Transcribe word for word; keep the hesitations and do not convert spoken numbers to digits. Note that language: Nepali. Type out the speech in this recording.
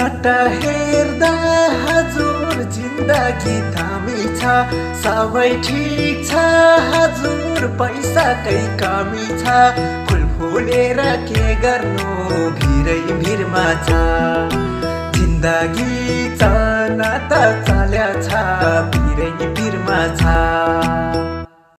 सट्टा हेर्दा हजुर जिन्दगी थामी छ, सबै ठिक छ हजुर पैसाकै कमी छ। फुल फुलेर के गर्नु भिरै भिरमा छ, जिन्दगी चल्न त चल्या छ भिरै भिरमा छ।